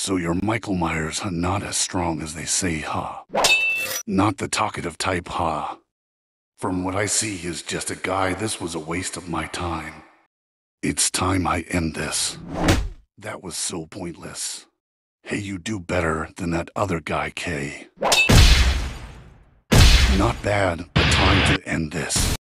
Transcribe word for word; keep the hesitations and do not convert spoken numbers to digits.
So you're Michael Myers, huh? Not as strong as they say, huh? Not the talkative type, huh? From what I see, he's just a guy. This was a waste of my time. It's time I end this. That was so pointless. Hey, you do better than that other guy, Kay. Not bad, but time to end this.